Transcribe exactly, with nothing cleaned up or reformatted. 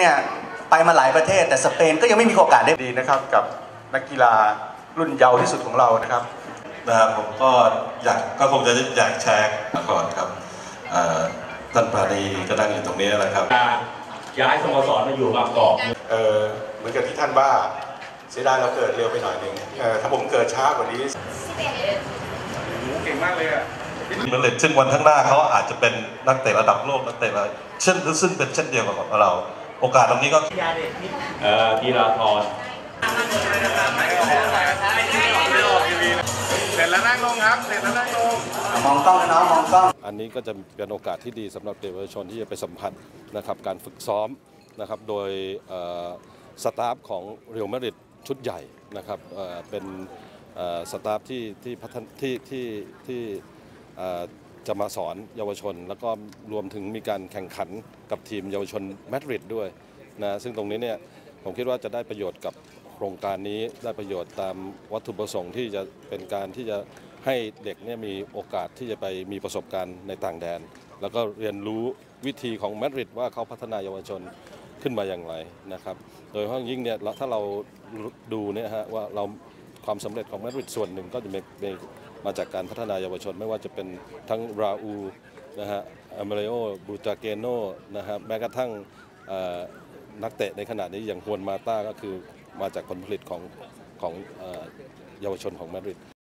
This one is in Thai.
เนี่ยไปมาหลายประเทศแต่สเปนก็ยังไม่มีโอกาสได้ดีนะครับกับนักกีฬารุ่นเยาว์ที่สุดของเรานะครับนะครับผมก็อยากก็คงจะอยากแชร์ก่อนครับท่านปราณีก็นั่งอยู่ตรงนี้แหละครับย้ายสโมสรมาอยู่บางกอกเออเหมือนกับที่ท่านว่าเสียดายเราเกิดเร็วไปหน่อยหนึ่งเออถ้าผมเกิดช้ากว่านี้เก่งมากเลยอ่ะเหมือนเลดซึ่งวันข้างหน้าเขาอาจจะเป็นนักเตะระดับโลกนักเตะระเช่นซึ่งเป็นเช่นเดียวกับเราโอกาสตรงนี้ก็เออกีฬาธรเสร็จแล้วนั่งลงครับเสร็จแล้วนั่งลงมองกล้องนะน้องมองกล้องอันนี้ก็จะเป็นโอกาสที่ดีสำหรับเยาวชนที่จะไปสัมผัสนะครับการฝึกซ้อมนะครับโดยสตาฟของเรอัลมาดริดชุดใหญ่นะครับเป็นสตาฟที่ที่พัฒนที่ที่ที่จะมาสอนเยาวชนแล้วก็รวมถึงมีการแข่งขันกับทีมเยาวชนมาดริดด้วยนะซึ่งตรงนี้เนี่ยผมคิดว่าจะได้ประโยชน์กับโครงการนี้ได้ประโยชน์ตามวัตถุประสงค์ที่จะเป็นการที่จะให้เด็กเนี่ยมีโอกาสที่จะไปมีประสบการณ์ในต่างแดนแล้วก็เรียนรู้วิธีของมาดริดว่าเขาพัฒนาเยาวชนขึ้นมาอย่างไรนะครับโดยเฉพาะยิ่งเนี่ยถ้าเราดูเนี่ยฮะว่าเราความสำเร็จของมาดริดส่วนหนึ่งก็จะมีมาจากการพัฒนาเยาวชนไม่ว่าจะเป็นทั้งราอูนะฮะอเมริโอบูตาเกโนนะฮะแม้กระทั่งนักเตะในขณะนี้อย่างฮวนมาต้าก็คือมาจากผลผลิตของของเยาวชนของมาดริด